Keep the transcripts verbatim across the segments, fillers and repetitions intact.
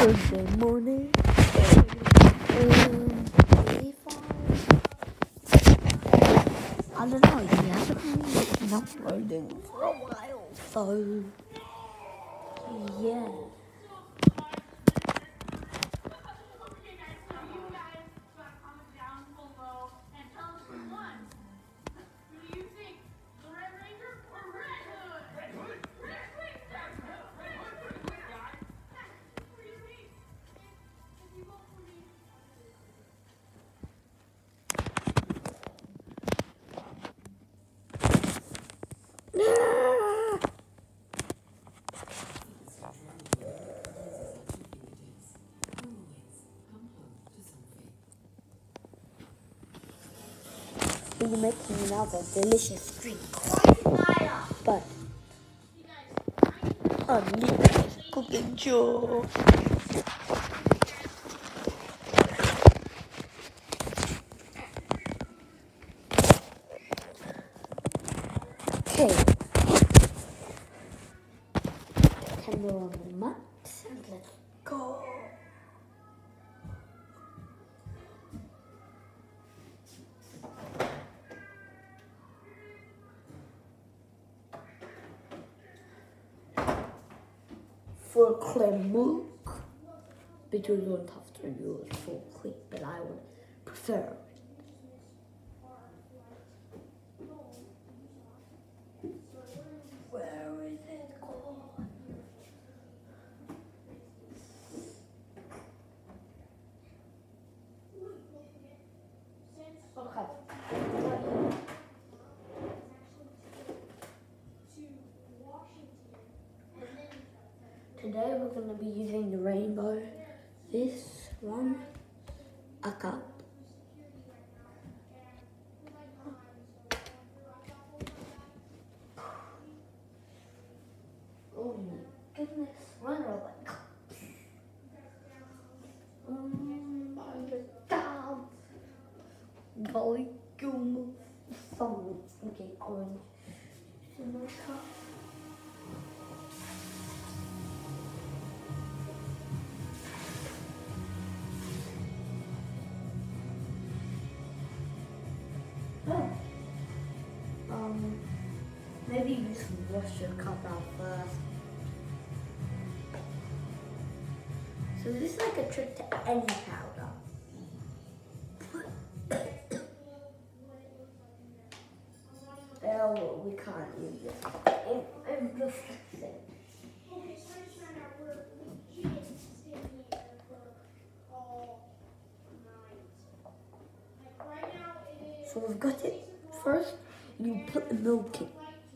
Thursday morning. Um, I don't know, he hasn't really been uploading for a while, so yeah. We're making another delicious drink, but unlimited cooking show. Okay, camera on the max and let's go. For clean milk, but you don't have to use full cream, but I would prefer it. Where is it gone? Okay. Today we're going to be using the rainbow. This one, a cup. Oh my goodness, where are the cups? Oh my god. Golly goo. Some okay, orange in my cup. Um, maybe you should wash your cup out first. So this is like a trick to any powder. Oh, we can't use this. It, it's just a thing. So we've got it. First, you put the milk in.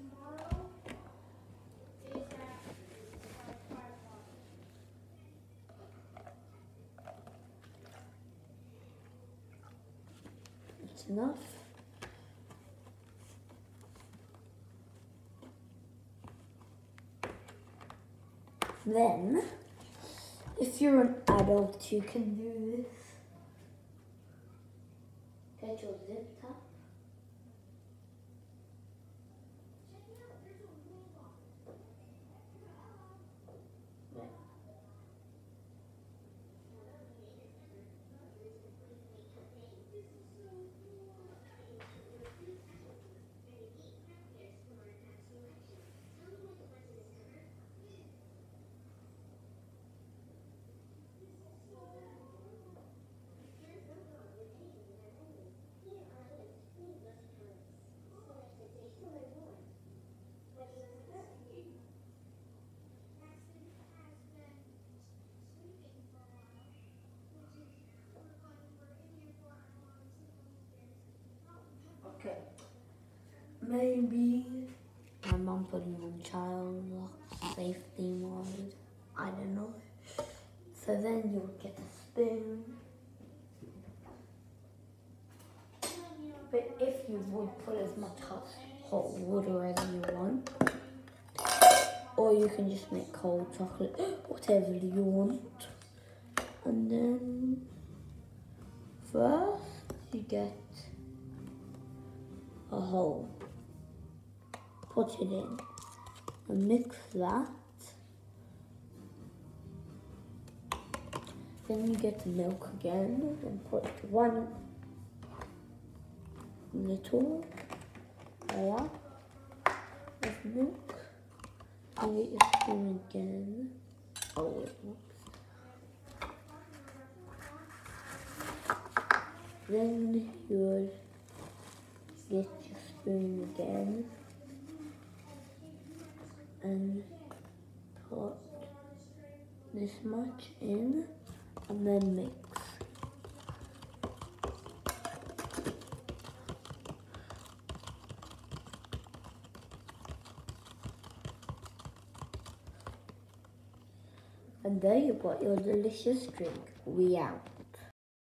That's enough. Then, if you're an adult, you can do this. Get your zip top. Okay. Maybe my mom put me on child lock safety mode. I don't know. So then you'll get a spoon. But if you would put as much hot, hot water as you want, or you can just make cold chocolate, whatever you want. And then first you get a hole. Put it in and mix that. Then you get the milk again and put one little layer of milk. And get your spoon again. Oh, whoops. Then you'll get your spoon again and put this much in and then mix. And there you've got your delicious drink. We out.